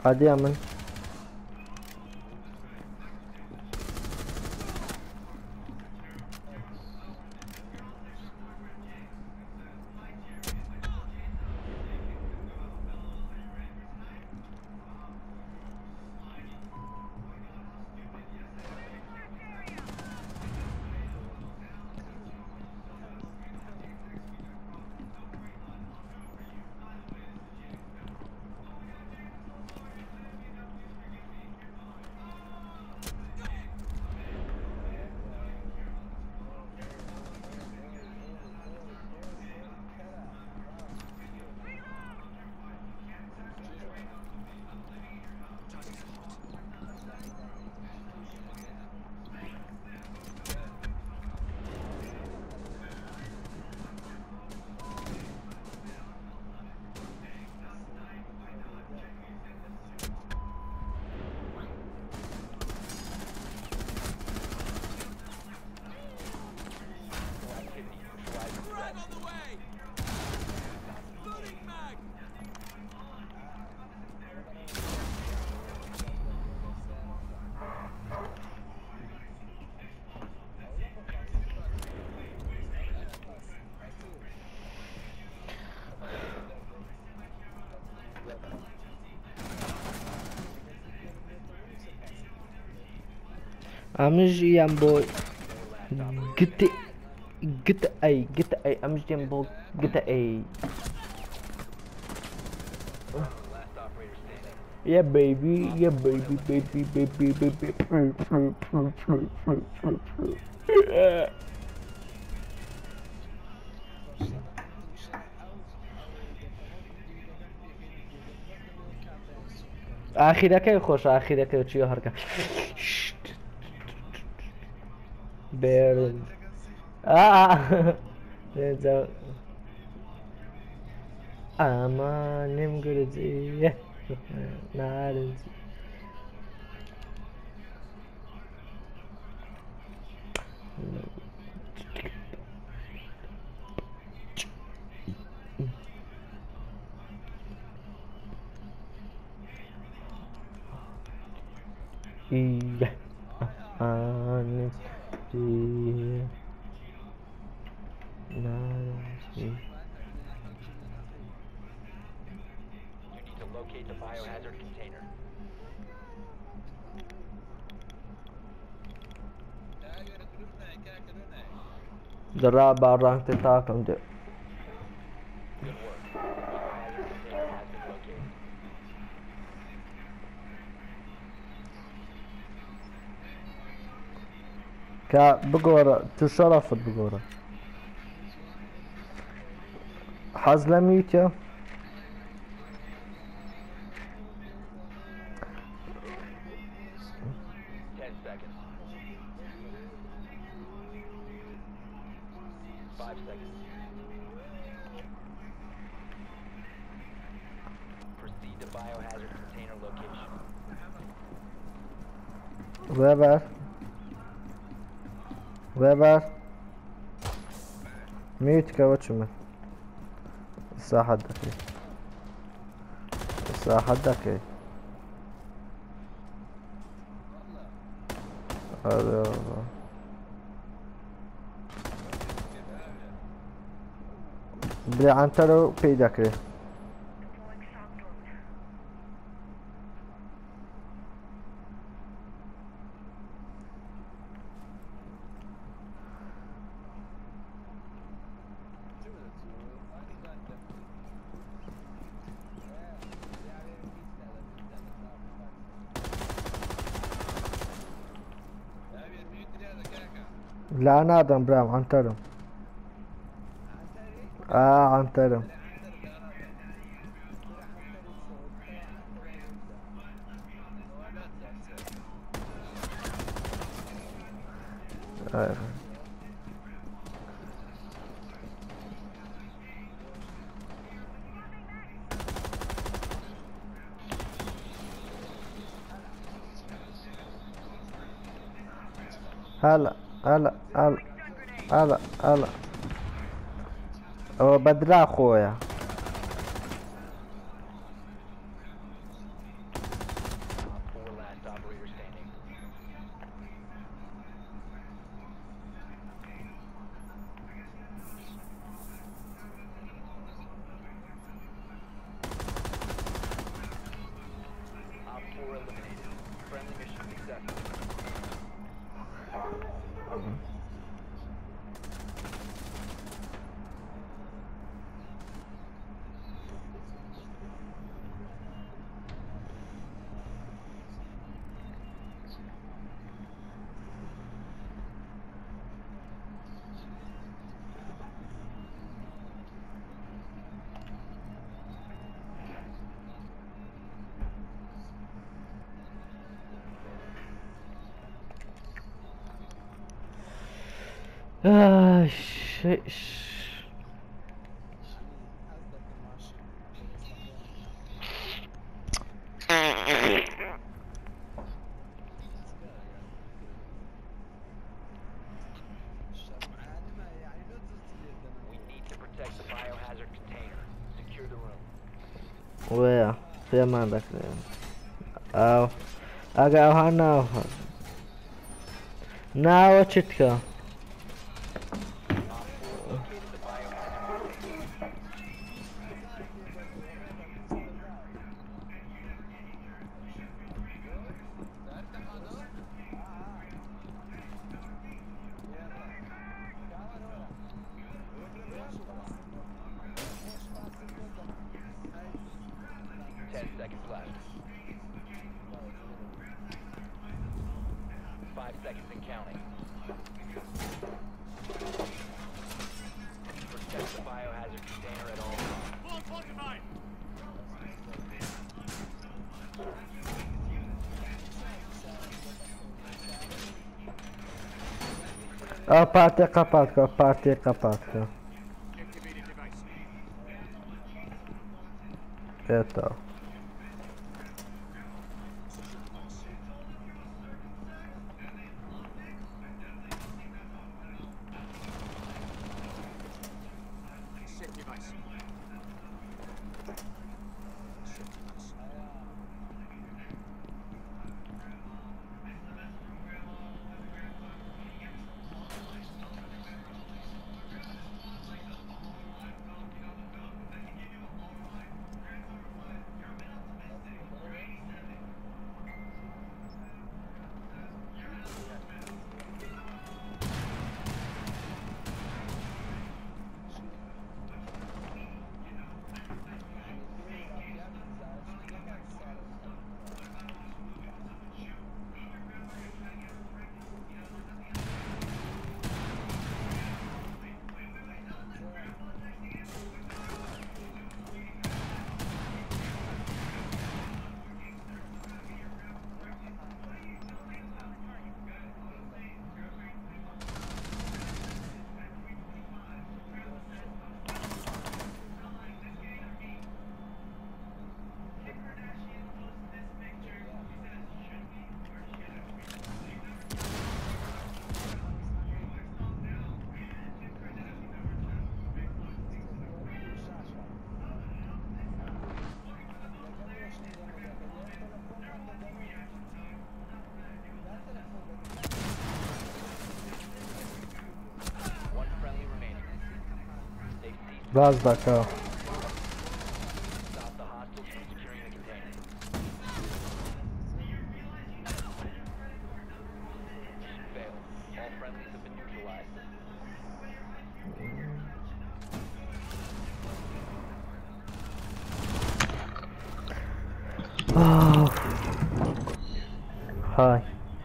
عادي من امجي يامبو جت اي امجي يامبو جت اي يا بيبي يا بيبي بيبي بيبي بيبي آخرك خوش آخرك چی هرکه برن نزا aman gurji naranji iya aman naranji. Locate the biohazard container. जरा बार रंग ते ताक हम दे Good work. Biohazard container has been located. كا بقورة تشرفت بقورة حزلميتيا 10 seconds. 5 seconds. Proceed to biohazard container location. Where ميت كوتشمن الساعة حدك الساعة حدك هذا بلي عنترو بيدك لا انا ادم برام عنترم عنترم هلا هلا هلا هلا هلا هو بدرا خويا Ah, sh- We need to protect the biohazard container. Secure the room. Where? Where man back there? Oh, I got her now. Now watch it go. Op 4 located the biohazard container. Ten seconds left. 5 seconds and counting. Protect the biohazard container at all times. Parti kapat, parti kapat. Eto. One friendly remaining. They've ceased Gaz da cá. to stop the hostiles from securing the container. Mission failed. All friendlies have been neutralized. Oh. Hi.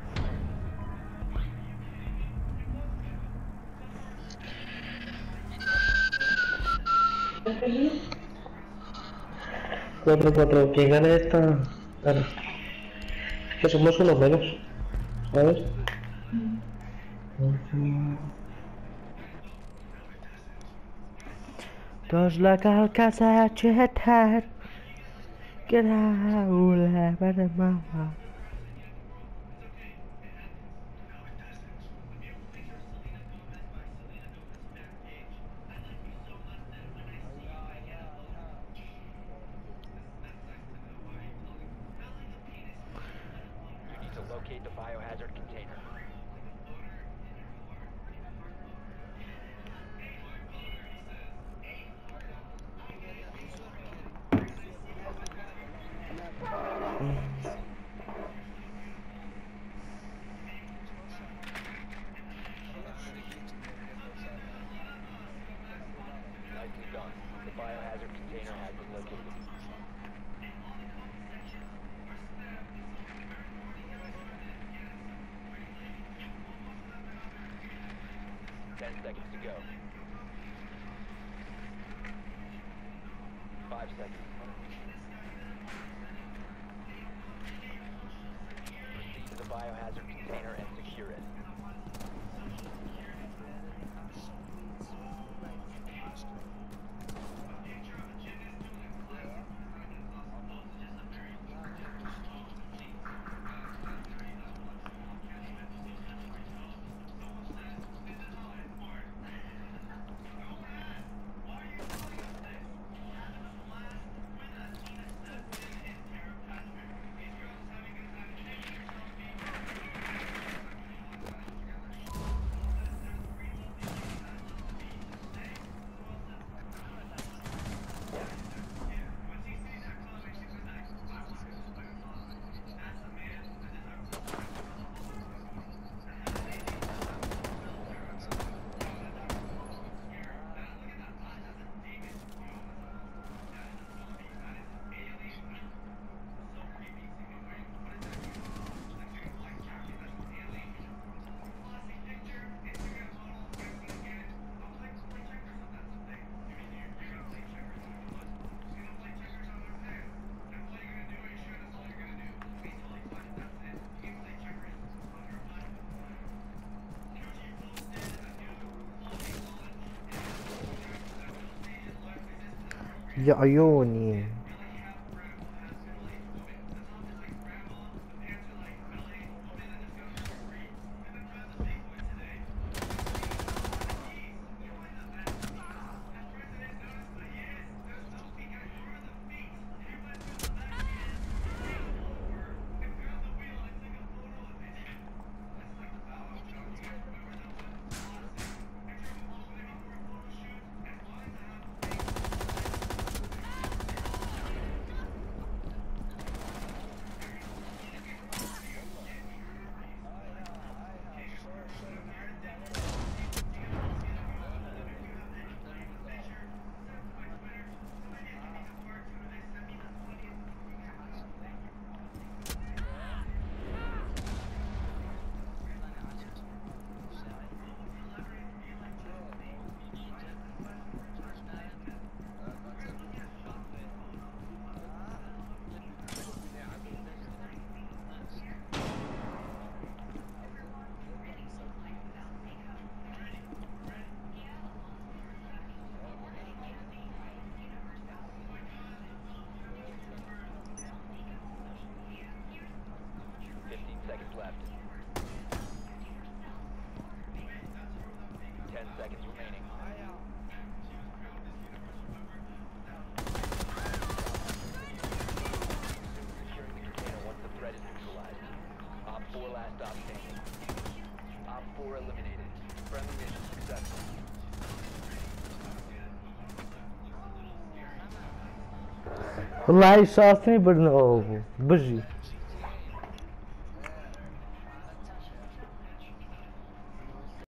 Cuatro, quien gane esta, gana. Es que somos unos menos, ¿sabes? Dos la calcasa chetar. Get out, better mama. You need to locate the biohazard container. Nicely done. The biohazard container has been located. Ten seconds to go. 5 seconds. Proceed to the biohazard container and secure it. يا عيوني. Seconds left. 10 seconds remaining. Securing the container once the threat is neutralized. Op 4 last stop standing. Op 4 eliminated. Friendly mission successful. والله هاي شاطني بالنوبو بجي